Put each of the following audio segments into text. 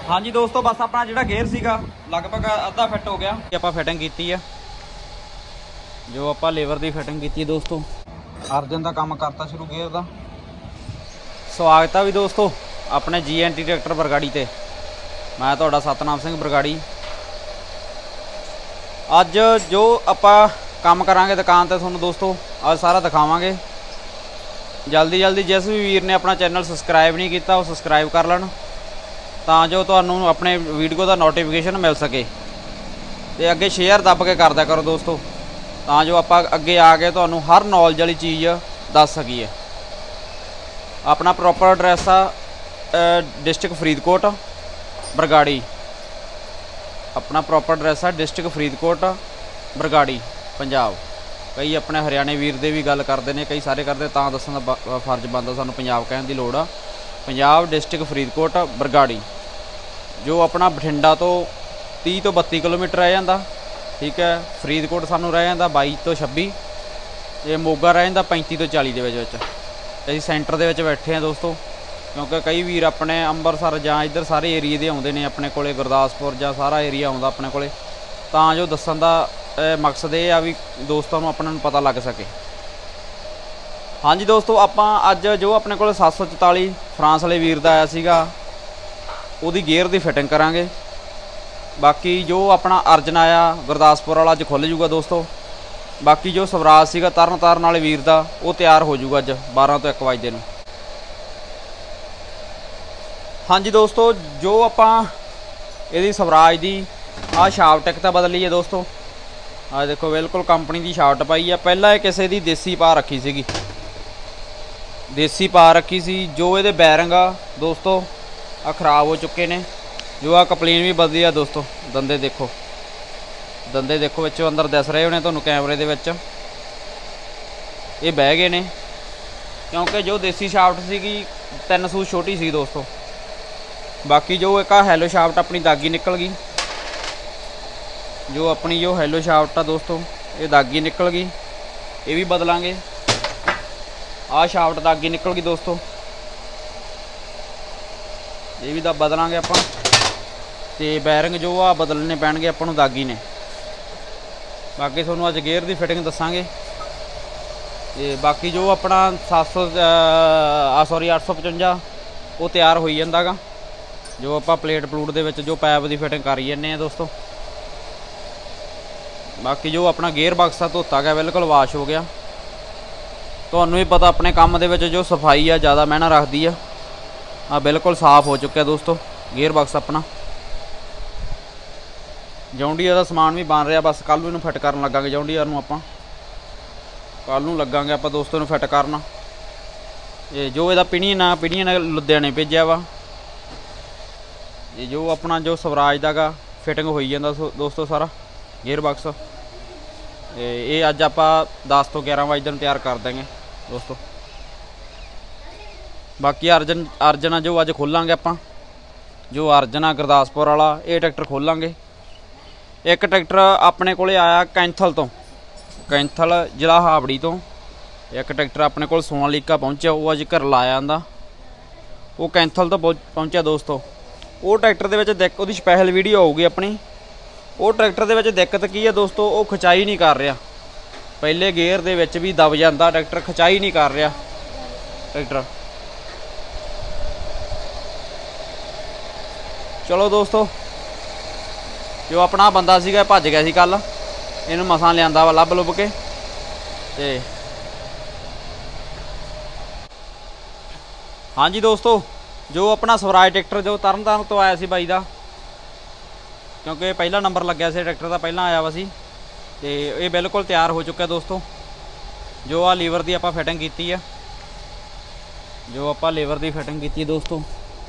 हाँ जी दोस्तों, बस अपना जो गेयर सीगा लगभग अद्धा फिट हो गया। ਆਪਾਂ ਫਿਟਿੰਗ ਕੀਤੀ ਆ, जो ਆਪਾਂ लेवर ਦੀ ਫਿਟਿੰਗ ਕੀਤੀ दोस्तों। अर्जन का काम करता शुरू गेयर का। स्वागत है भी दोस्तों अपने GNT ट्रैक्टर बरगाड़ी ते। मैं तुहाडा सतनाम सिंह बरगाड़ी। अज जो आपां काम करांगे दुकान ते तुहानूं दोस्तों अज सारा दिखावांगे। जल्दी जल्दी जिस भी वीर ने अपना चैनल सबसक्राइब नहीं किया वो सबसक्राइब कर लैण, तां जो तुहानूं अपने वीडियो का नोटिफिकेशन मिल सके। तो अगे शेयर दब के कर दिया करो दोस्तों, तां जो आप अगे आके तुहानूं हर नॉलेज वाली चीज़ दस सकीए। अपना प्रॉपर एड्रैस आ डिस्ट्रिक्ट फरीदकोट बरगाड़ी। अपना प्रॉपर एड्रैस है डिस्ट्रिक्ट फरीदकोट बरगाड़ी पंजाब। कई अपने हरियाणे वीर दे भी गल करते हैं, कई सारे करते, तां दस्सण दा फर्ज बनता सानूं पंजाब कहण दी लोड़ आ। पंजाब डिस्ट्रिक्ट फरीदकोट बरगाड़ी, जो अपना बठिंडा तो 30 तो 32 किलोमीटर रह जाता, ठीक है। फरीदकोट सानूं रह जाता 22 तो 26, ये मोगा रह जाता 35 तो 40 के विच। असीं सेंटर दे विच बैठे हैं दोस्तों, क्योंकि कई वीर अपने अंबरसर जां इधर सारे एरिए दे आउंदे ने अपने कोले, गुरदासपुर जां सारा एरिया आउंदा अपने कोले। तां जो दस्सण दा मकसद ये आ भी दोस्तों नूं अपने नूं पता लग सके। हाँ जी दोस्तों, आपां अज जो अपने कोल 744 फ्रांस वाले वीर दा आया सीगा, उहदी गेयर दी फिटिंग करांगे। बाकी जो अपना अर्जन आया गुरदासपुर वाला अज खुल जूगा दोस्तों। बाकी जो स्वराज सीगा तरन ताਰਨ वाले वीर दा वो तैयार हो जूगा अज 12 तो 1 बजे नूं। हाँ जी दोस्तों, जो आपां इहदी स्वराज दी आ शाफ्ट तो बदली है दोस्तों। आ देखो बिल्कुल कंपनी की शाफ्ट पाई है। पहला ये किसी दी देसी पा रखी सीगी, देसी पा रखी सी। जो ये बैरिंग आ दोस्तों आ खराब हो चुके ने। जो आ कपलीन भी बदली है दोस्तों। दंदे देखो विचों अंदर दिस रहे होने तुहानूं कैमरे दे विच, ये बह गए ने, क्योंकि जो देसी शाफ्ट सीगी 3 सूत छोटी सी दोस्तों। बाकी जो एक हैलो शाफ्ट अपनी दागी निकल गई, जो अपनी जो हैलो शाफ्ट आ दोस्तों ये दागी निकल गई, ये भी बदलांगे। आ शाफ्ट दागी निकल गई दोस्तों, ये भी बदलांगे आपां। ते बैरिंग जो आ बदलने पैणगे आपां नूं दागी ने। बाकी तुहानूं अज गेयर की फिटिंग दसांगे। ते बाकी जो अपना 855 वो तैयार हो जांदा गा। जो आपां प्लेट प्लूट दे विच जो पैप की फिटिंग करी जन्ने दोस्तों। बाकी जो अपना गेयर बक्सा धोता गया बिल्कुल वाश हो गया। तुहानूं ही पता अपने काम दे विच जो सफाई आ ज़्यादा मैना रखदी आ। बिल्कुल साफ हो चुका दोस्तों गेयर बक्स अपना। जौंडीयर का समान भी बन रहा, बस कल नूं फिट करन लगांगे जौंडीयर नूं आपां। कल नूं लगांगे आपां दोस्तों नूं फिट करना। ये जो इहदा पिनियन लुधियाने भेजिया वा। ये जो अपना जो स्वराज दा गा फिटिंग हो जांदा दोस्तों सारा गेयर बक्स। ये अज आपां 10 तो 11 बजे तैयार कर देंगे दोस्तों। बाकी अर्जन जो अज खोलांगे आपां, जो अर्जन आ गुरदासपुर वाला, ये ट्रैक्टर खोलांगे। एक ट्रैक्टर अपने कोले आया कैंथल तो, कैंथल जिला हाबड़ी तो। एक ट्रैक्टर अपने कोल सोनालीका पहुंचा, वो अज घर लाया आंदा, वो कैंथल तो पहुंचा दोस्तों। वो ट्रैक्टर दे विच उसदी स्पैशल वीडियो आऊगी अपनी। वो ट्रैक्टर दे विच दिक्कत की है दोस्तों, वो खिंचाई नहीं कर रहा। पहले गेयर दे विच भी दब जाता ट्रैक्टर, खिंचाई नहीं कर रहा ट्रैक्टर। चलो दोस्तों, जो अपना बंदा सीगा भज गया सी कल, इन्हूं मसां लिआंदा वा लभ लुभ के। ते हाँ जी दोस्तों, जो अपना स्वराज ट्रैक्टर जो तरन ताਰਨ तो आया सी बाई दा, क्योंकि पहला नंबर लग्या से ट्रैक्टर का पहला आया वा सी। ते ये बिल्कुल तैयार हो चुका दोस्तों। जो आ लीवर की आपां फिटिंग की है, जो आपां लीवर की फिटिंग की दोस्तों।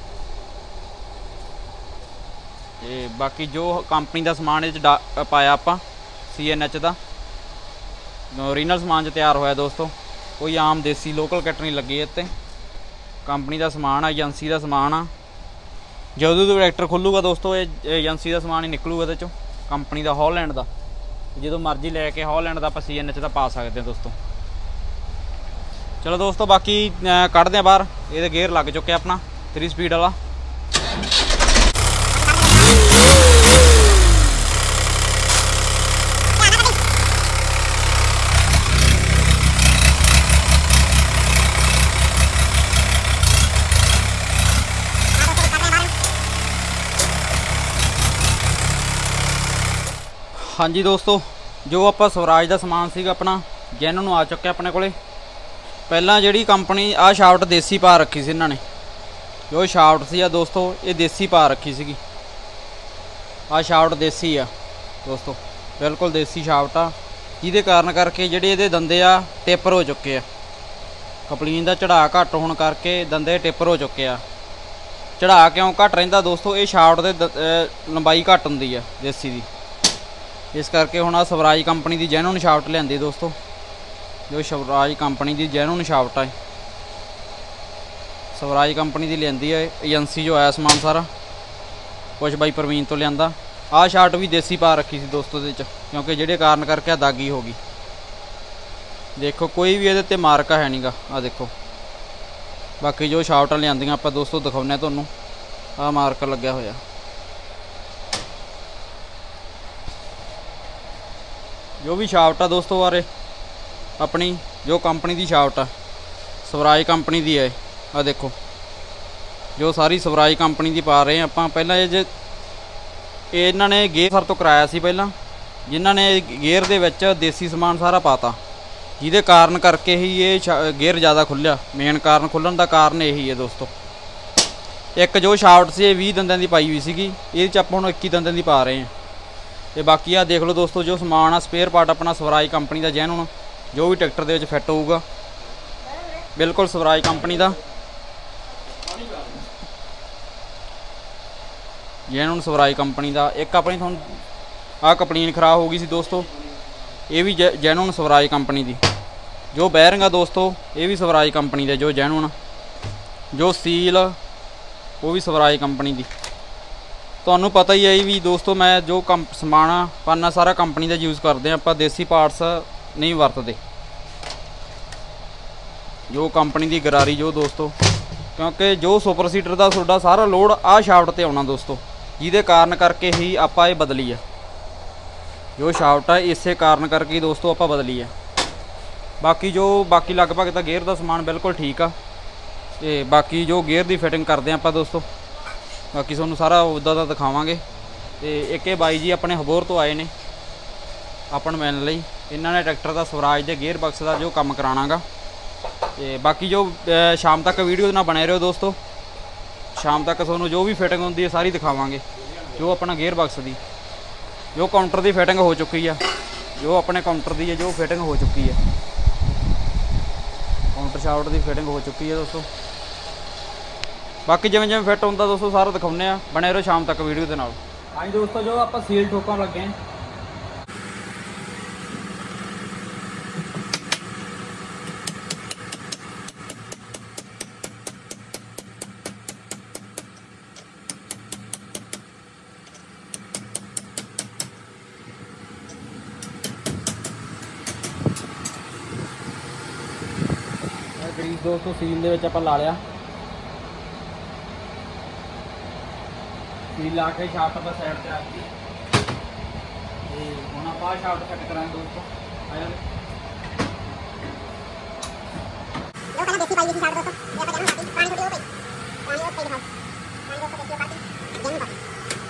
ते बाकी जो कंपनी का समान इस पाया आपां CNH का ओरिजिनल समान तैयार होया दोस्तों। कोई आम देसी लोकल किट नहीं लगी इत्ते, कंपनी का समान आ, एजेंसी का समान आ। जदों तो ट्रैक्टर खुलूगा दोस्तों ये एजेंसी का समान ही निकलूगा इहदे चों, कंपनी का हॉलैंड का। जो मर्जी लैके हॉलैंड का आपां CNH का पा सकते हैं दोस्तों। चलो दोस्तों, बाकी कढ़ते हैं बाहर। ये गेयर लग चुके अपना 3 स्पीड वाला। हाँ जी दोस्तों, जो आप स्वराज का समान सीगा अपना जैन आ चुक्या अपने को। पहला जी कंपनी आ शाफ्ट देसी पा रखी सी इन्होंने, जो शाफ्ट सी दोस्तों ये देसी पा रखी सी। आ शाफ्ट देसी आ दोस्तों, बिल्कुल देसी शाफ्ट आ, जिहदे कारण करके जिहड़े इहदे दंदे आ टिपर हो चुके आ। कपलीन का चढ़ा घट होने करके दंदे टिपर हो चुके आ। चढ़ा क्यों घट रहिंदा दोस्तों, ये शाफ्ट दे लंबाई घट हुंदी आ देसी दी, इस करके हुण आ स्वराज कंपनी की जैनुअन शाफ्ट लिआंदी दोस्तों। जो स्वराज कंपनी की जैनुअन शाफ्ट है, स्वराज कंपनी की लिआंदी है एजेंसी जो आया समान सारा कुछ बाई प्रवीण तो लिआंदा। आ शाफ्ट भी देसी पा रखी सी दोस्तों इहदे च, क्योंकि जिहड़े कारण करके दागी हो गई। देखो कोई भी इहदे ते मार्का है नहीं गा, आ देखो। बाकी जो शाफ्टां लिआंदियां आपां दोस्तों दिखाउने तुहानूं, आ मार्का लग्या होया। जो भी शाफ्ट आ दोस्तों बारे अपनी जो कंपनी की शाफ्ट आ स्वराज कंपनी की है। आ देखो जो सारी स्वराज कंपनी की पा रहे हैं आपां। पहला ये इन्होंने गेयर सर तो कराया सी पहला, जिन्हों ने गेयर दे विच देसी समान सारा पाता, जिहदे कारण करके ही ये गेयर ज़्यादा खुलिया। मेन कारण खुलण का कारण यही है दोस्तों। एक जो शाफ्ट से 20 दंदां की पाई हुई सी, ये आप हुण 21 दंदां की पा रहे हैं। तो बाकी आ देख लो दोस्तों, जो समान आ स्पेयर पार्ट अपना स्वराज कंपनी का जैनुअन, जो भी ट्रैक्टर दे विच फिट होऊगा बिल्कुल स्वराज कंपनी का जैनुअन, स्वराज कंपनी का। एक अपनी थोड़ी आ कपलीन खराब हो गई सी दोस्तों, ये भी जैनुअन स्वराज कंपनी की। जो बैरिंग आ दोस्तों ये भी स्वराज कंपनी के, जो जैनुअन। जो सील वो भी स्वराज कंपनी की। तुहानू पता ही है भी दोस्तों, मैं जो समान पाना सारा कंपनी का यूज़ करते हैं, आप देसी पार्ट्स नहीं वरतते। जो कंपनी की गरारी जो दोस्तों, क्योंकि जो सुपर सीटर का तुहाडा सारा लोड आ शाफ्ट ते आउणा दोस्तों, जिहदे कारण करके ही आपां ये बदली है। जो शाफ्ट है इस कारण करके ही दोस्तों आपां बदली है। बाकी लगभग तो गेयर का समान बिल्कुल ठीक आ। ते बाकी जो गेयर की फिटिंग करते हैं आपां दोस्तों, बाकी तुहानूं सारा उदा दा दिखावांगे। ते एक बाई जी अपने हबोर तो आए ने अपन मिलण लई। इन्हां ने ट्रैक्टर का स्वराज के गेयर बक्स का जो काम कराना गा। ते बाकी जो शाम तक वीडियो ना बने रहो दोस्तों, शाम तक तुहानूं जो भी फिटिंग होंदी है सारी दिखावांगे। जो अपना गेयर बक्स की जो काउंटर की फिटिंग हो चुकी है, जो अपने काउंटर की है जो फिटिंग हो चुकी है, काउंटर शाफ्ट की फिटिंग हो चुकी है दोस्तों। बाकी जिवें जिवें फिट होंदा दोस्तों सारा दिखाउने आ, बने रहो शाम तक वीडियो के नाल। हाँ जी दोस्तों, जो आप सील ठोकण लगे हैं, ग्रीस दोस्तों सील दे विच आपां ला लिया। सील ला के शाफ्ट पर साइड से रखी। हुण आपां शाफ्ट फिट करांगे दोस्तों। आया जो पहले देसी पाई थी शाफ्ट दोस्तों, ये आपां जैनुअन पाती, पानी थोड़ी हो पई, पानी हो पई दिखाओ, पानी दोस्तों देसी पाती जैनुअन पाती।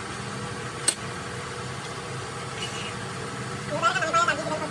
ये बार का नहीं पाया दागी बिल्कुल।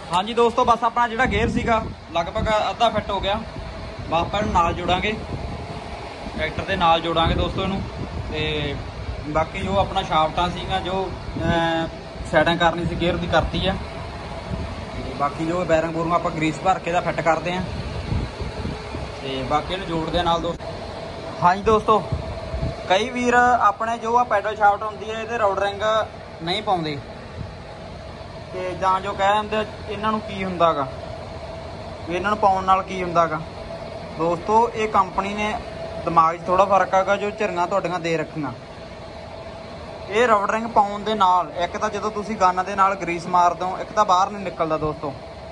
हाँ जी दोस्तों, बस अपना जो गेयर सीगा लगभग अद्धा फिट हो गया। बस आप नाल जोड़ांगे, ट्रैक्टर के नाल जोड़ांगे दोस्तों इनू। ते बाकी जो अपना शाफ्टां सीगा जो सैटिंग करनी सी गेयर की करती है। बाकी जो बैरिंग बूरिंग आप ग्रीस भर के फिट करते हैं ते बाकी इन्हूं जोड़ते नाल दोस्तों। हाँ जी दोस्तों, कई वीर अपने जो पैडल शाफ्ट होंदी है ये राउड रिंग नहीं पाउंदे ते जां जो कह दिंदे इन्हां नूं की हुंदा गा, इन्हां नूं पाउण नाल की हुंदा गा। दोस्तों ये कंपनी ने दिमाग 'ਚ थोड़ा फर्क आगा जो झिरंगां तुहाडीआं दे रखीआं। ये राउड रिंग पाउण दे नाल एक तां जदों तुसीं गन दे नाल ग्रीस मारदे हो, एक तां बाहर नहीं निकलदा दोस्तों।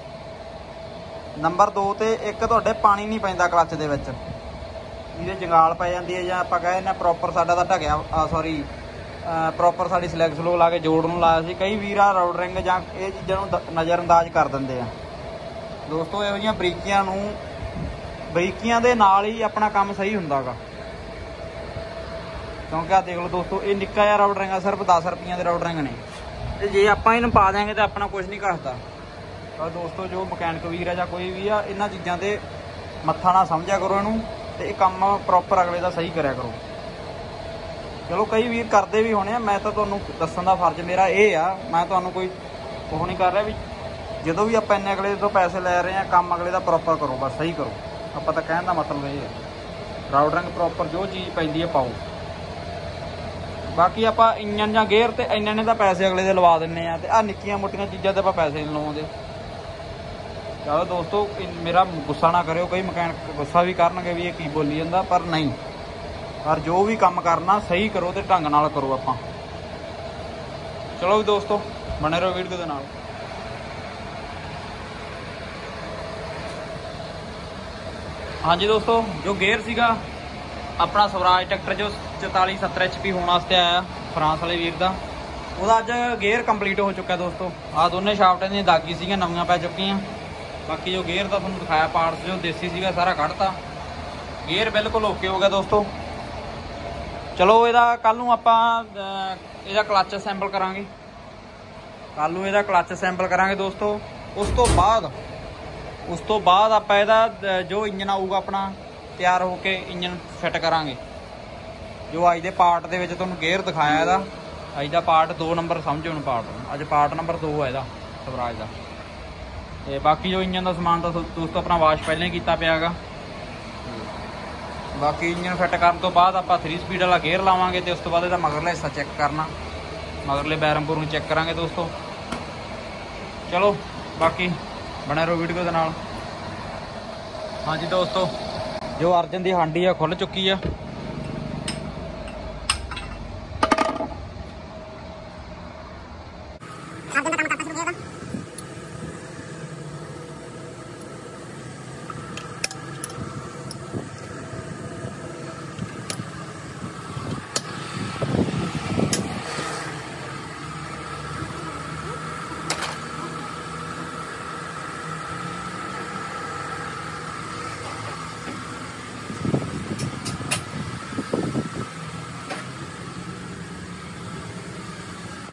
नंबर 2 ते एक तुहाडे पानी नहीं पैंदा क्लच दे विच, ਇਹਦੇ जंगाल पै जाती है ਜਾਂ ਆਪਾਂ कह दिंदे प्रॉपर साडा ਤਾਂ ਢਕਿਆ सॉरी प्रॉपर साडी स्लैग स्लो ला के जोड़ ਨੂੰ ਲਾਇਆ ਸੀ। ਕਈ ਵੀਰ ਆ ਰਾਊਡ ਰਿੰਗ ਜਾਂ ਇਹ ਚੀਜ਼ਾਂ ਨੂੰ ਨਜ਼ਰਅੰਦਾਜ਼ ਕਰ ਦਿੰਦੇ ਆ ਦੋਸਤੋ। ਇਹੋ ਜਿਹੀਆਂ ਬਰੀਕੀਆਂ ਦੇ ਨਾਲ ਹੀ ਆਪਣਾ ਕੰਮ ਸਹੀ ਹੁੰਦਾ ਗਾ। ਕਿਉਂਕਿ ਆ ਦੇਖ ਲਓ ਦੋਸਤੋ, ਇਹ ਨਿੱਕਾ ਜਿਹਾ ਰਾਊਡ ਰਿੰਗ ਆ, ਸਿਰਫ 10 ਰੁਪਈਆਂ ਦੇ ਰਾਊਡ ਰਿੰਗ ਨੇ ਤੇ ਜੇ ਆਪਾਂ ਇਹਨੂੰ ਪਾ ਦਿਆਂਗੇ ਤਾਂ ਆਪਣਾ ਕੁਝ ਨਹੀਂ ਘਸਦਾ। ਤਾਂ ਦੋਸਤੋ ਜੋ ਮਕੈਨਿਕ ਵੀਰ ਆ ਜਾਂ ਕੋਈ ਵੀ ਆ, ਇਹਨਾਂ ਚੀਜ਼ਾਂ ਤੇ ਮੱਥਾ ਨਾ ਸਮਝਿਆ ਕਰੋ ਇਹਨੂੰ ਤੇ ਇਹ ਕੰਮ ਪ੍ਰੋਪਰ ਅਗਲੇ ਦਾ ਸਹੀ ਕਰਿਆ ਕਰੋ। ਚਲੋ ਕਈ ਵੀਰ ਕਰਦੇ ਵੀ ਹੋਣੇ ਆ, ਮੈਂ ਤਾਂ ਤੁਹਾਨੂੰ ਦੱਸਣ ਦਾ ਫਰਜ਼ ਮੇਰਾ ਇਹ ਆ। ਮੈਂ ਤੁਹਾਨੂੰ ਕੋਈ ਉਹ ਨਹੀਂ ਕਰ ਰਿਹਾ ਵੀ ਜਦੋਂ ਵੀ ਆਪਾਂ ਇੰਨੇ ਅਗਲੇ ਤੋਂ ਪੈਸੇ ਲੈ ਰਹੇ ਆ, ਕੰਮ ਅਗਲੇ ਦਾ ਪ੍ਰੋਪਰ ਕਰੋ, ਬਸ ਸਹੀ ਕਰੋ। ਆਪਾਂ ਤਾਂ ਕਹਿਣ ਦਾ ਮਤਲਬ ਇਹ ਹੈ ਰਾਊਡ ਰਿੰਗ ਪ੍ਰੋਪਰ ਜੋ ਚੀਜ਼ ਪੈਂਦੀ ਹੈ ਪਾਓ। ਬਾਕੀ ਆਪਾਂ ਇੰਜਨ ਜਾਂ ਗੇਅਰ ਤੇ ਇੰਨੇ ਨੇ ਤਾਂ ਪੈਸੇ ਅਗਲੇ ਦੇ ਲਵਾ ਦਿੰਦੇ ਆ ਤੇ ਆਹ ਨਿੱਕੀਆਂ ਮੋਟੀਆਂ ਚੀਜ਼ਾਂ ਤੇ ਆਪਾਂ ਪੈਸੇ ਨਹੀਂ ਲਵਾਉਂਦੇ। ਚਲੋ ਦੋਸਤੋ ਮੇਰਾ ਗੁੱਸਾ ਨਾ ਕਰਿਓ, ਕਈ ਮਕੈਨਿਕ ਗੁੱਸਾ ਵੀ ਕਰਨਗੇ ਵੀ ਇਹ ਕੀ ਬੋਲੀ ਜਾਂਦਾ, ਪਰ ਨਹੀਂ। ਪਰ ਜੋ ਵੀ ਕੰਮ ਕਰਨਾ ਸਹੀ ਕਰੋ ਤੇ ਢੰਗ ਨਾਲ ਕਰੋ ਆਪਾਂ। ਚਲੋ ਵੀ ਦੋਸਤੋ ਬਣੇ ਰਹੋ ਵੀਡੀਓ ਦੇ ਨਾਲ। हाँ जी दोस्तों, जो गेयर सीगा अपना स्वराज ट्रैक्टर जो 4470 HP होने वास्ते आया फ्रांस वाले वीर का, वह अज गेयर कंप्लीट हो चुका है दोस्तों। आ दोनों शाफ्ट दी दागी सी नवियां पै चुकियां। बाकी जो गेयर का तुहानूं दिखाया पार्ट्स जो देसी सीगा सारा कढ़ता, गेयर बिल्कुल ओके हो गया दोस्तों। चलो इहदा कल नूं आपां इहदा क्लच असैंबल करांगे, कल नूं इहदा क्लच असैंबल करांगे दोस्तों। उस तो बाद आपां इहदा जो इंजन आऊगा अपना तैयार होके इंजन फिट करांगे। जो अज दे पार्ट दे विच तुहानूं गेयर दिखाया इहदा, अज दा पार्ट 2 नंबर समझो हुण पार्ट, अज पार्ट नंबर 2 है इहदा स्वराज दा। ते बाकी जो इंजन का समान तो दोस्तों अपना वाश पहले ही कीता पिया गा। बाकी इंजन फिट करन तो बाद आपां 3 स्पीड वाला गेयर लावांगे ते उस तो बाद इहदा मगरला हिस्सा चैक करना, मगरले बैरम बूरम चैक करांगे दोस्तों। चलो बाकी बने रहो वीडियो के नाल। हाँ जी दोस्तों, जो अर्जन की हांडी है खुल चुकी है।